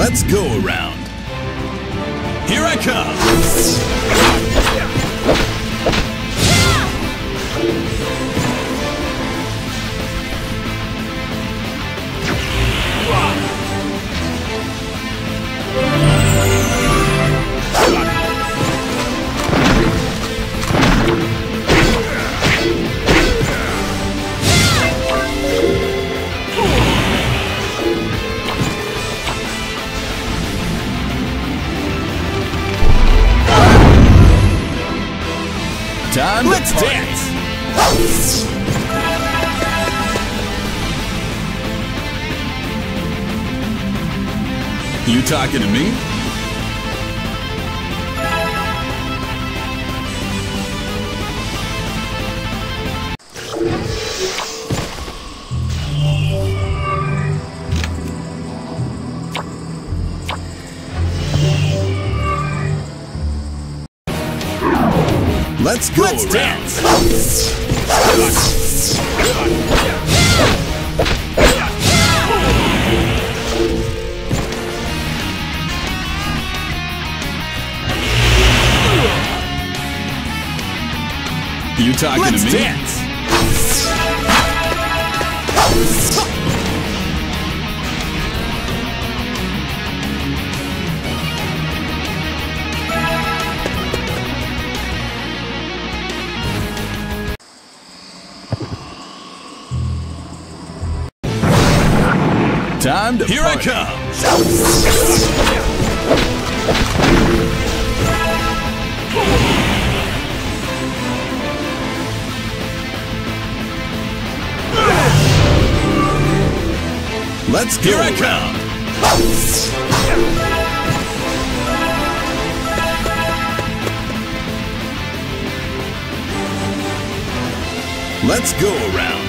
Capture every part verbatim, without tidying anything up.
Let's go around. Here I come. Time Let's to dance! You talking to me? Let's go Let's around. Dance. You talking Let's to me? Dance. Time to Here party. I come! Let's go! Here I come! Let's go around.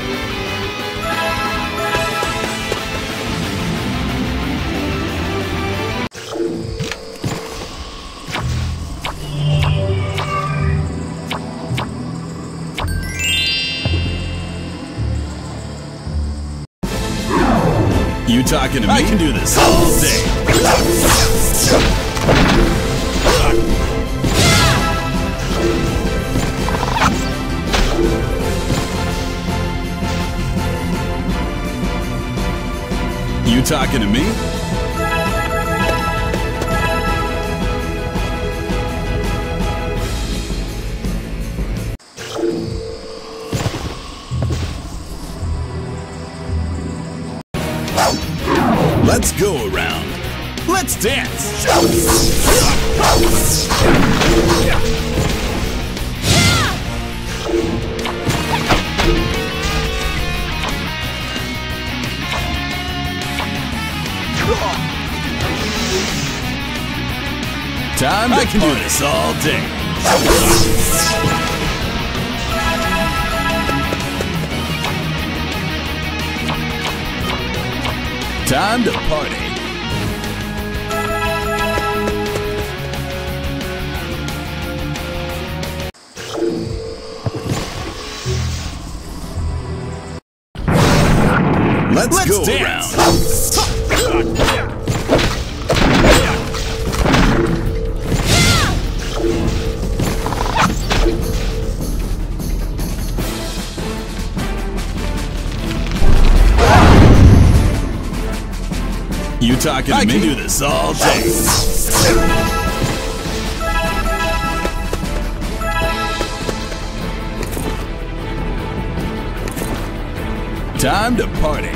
You talking to me? I can do this all day. You talking to me? Let's go around. Let's dance. Time to I can party. Do this all day. Time to party. Let's, Let's go dance. Around. You talking to I me? I can do this all day. Time to party.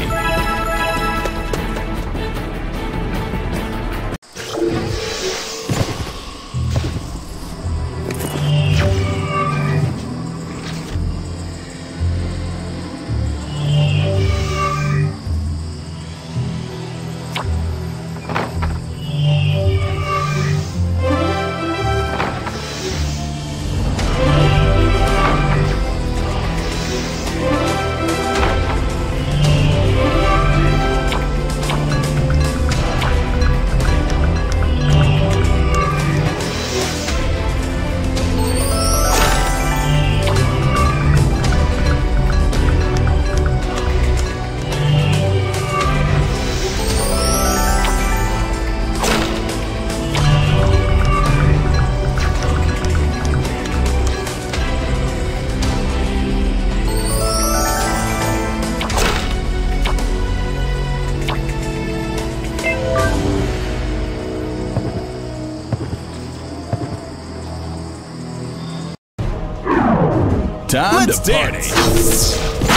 Time Let's to party. dance.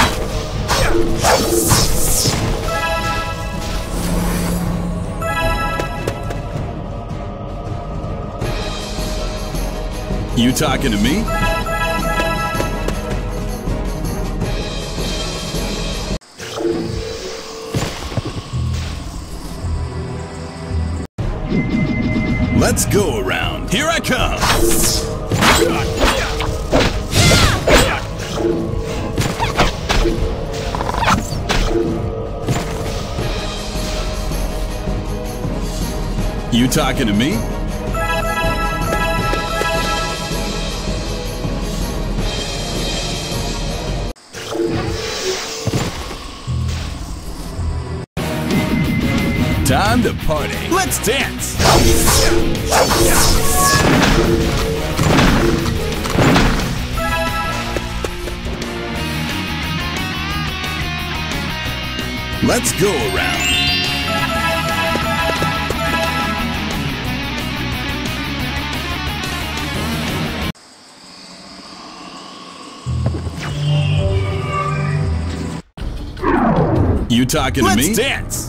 You talking to me? Let's go around. Here I come. You talking to me? Time to party. Let's dance. Let's go around. You talking to Let's me? dance.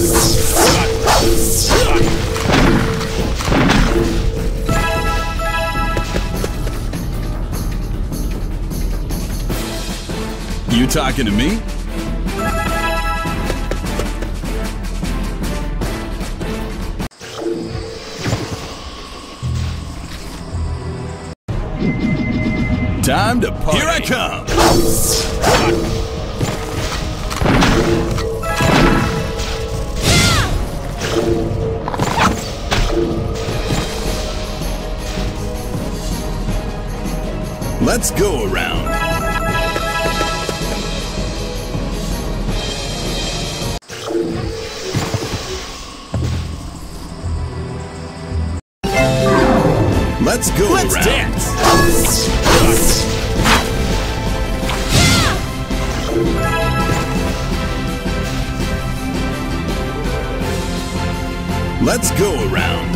You talking to me? Time to party. Here I come. Let's go around. Let's go Let's around. dance. Let's go around.